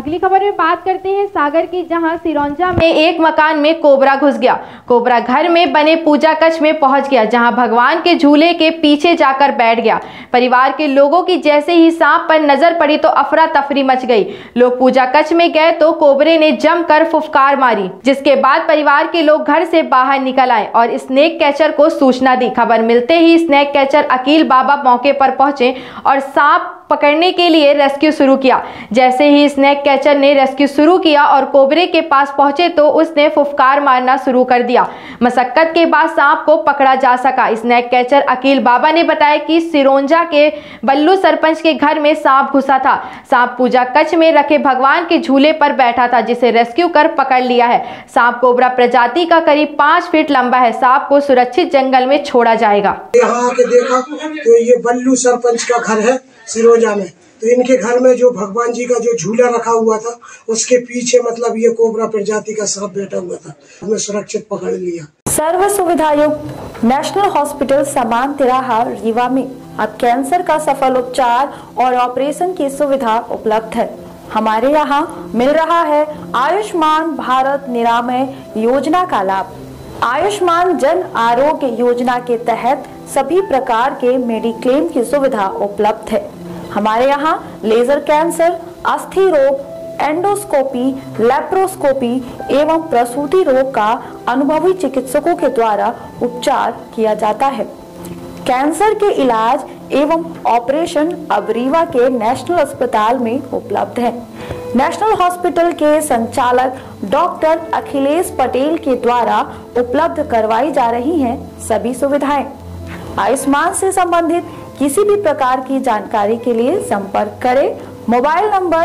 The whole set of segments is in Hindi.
अगली खबर में बात करते हैं सागर की, जहां सिरौंजा में एक मकान में कोबरा घुस गया। कोबरा घर में बने पूजा कक्ष में पहुंच गया, जहां भगवान के झूले के पीछे जाकर बैठ गया। परिवार के लोगों की जैसे ही सांप पर नजर पड़ी तो अफरा तफरी मच गई। लोग पूजा कक्ष में गए तो कोबरे ने जमकर फुफकार मारी, जिसके बाद परिवार के लोग घर से बाहर निकल आए और स्नेक कैचर को सूचना दी। खबर मिलते ही स्नेक कैचर अकील बाबा मौके पर पहुंचे और सांप पकड़ने के लिए रेस्क्यू शुरू किया। जैसे ही स्नेक कैचर ने रेस्क्यू शुरू किया और कोबरे के पास पहुंचे तो उसने फुफकार मारना शुरू कर दिया। मशक्कत के बाद सांप को पकड़ा जा सका। स्नेक कैचर अकील बाबा ने बताया कि सिरौंजा के बल्लू सरपंच के घर में सांप घुसा था। सांप पूजा कक्ष में रखे भगवान के झूले पर बैठा था, जिसे रेस्क्यू कर पकड़ लिया है। सांप कोबरा प्रजाति का करीब 5 फीट लंबा है। सांप को सुरक्षित जंगल में छोड़ा जाएगा। यहाँ आके देखा तो ये बल्लू सरपंच का घर है सिरौंजा में। तो इनके घर में जो भगवान जी का जो झूला रखा हुआ था उसके पीछे मतलब ये कोबरा प्रजाति का सांप बैठा हुआ था। हमने सुरक्षित पकड़ लिया। सर्व सुविधा युक्त नेशनल हॉस्पिटल समान तिराहा रीवा में अब कैंसर का सफल उपचार और ऑपरेशन की सुविधा उपलब्ध है। हमारे यहाँ मिल रहा है आयुष्मान भारत निरामय योजना का लाभ। आयुष्मान जन आरोग्य योजना के तहत सभी प्रकार के मेडिक्लेम की सुविधा उपलब्ध है। हमारे यहाँ लेजर कैंसर, अस्थि रोग, एंडोस्कोपी, लेप्रोस्कोपी एवं प्रसूति रोग का अनुभवी चिकित्सकों के द्वारा उपचार किया जाता है। कैंसर के इलाज एवं ऑपरेशन अब रीवा के नेशनल अस्पताल में उपलब्ध है। नेशनल हॉस्पिटल के संचालक डॉक्टर अखिलेश पटेल के द्वारा उपलब्ध करवाई जा रही हैं सभी सुविधाएं। आयुष्मान से संबंधित किसी भी प्रकार की जानकारी के लिए संपर्क करें मोबाइल नंबर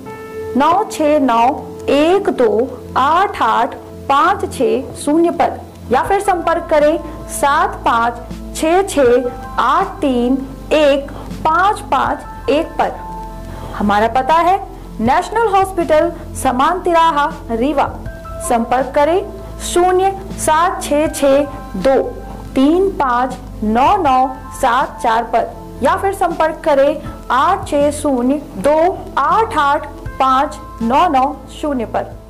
9691288560 पर या फिर संपर्क करें 7566831551 पर। हमारा पता है नेशनल हॉस्पिटल समान तिराहा रीवा। संपर्क करें 07662359974 पर या फिर संपर्क करें 8602885990 पर।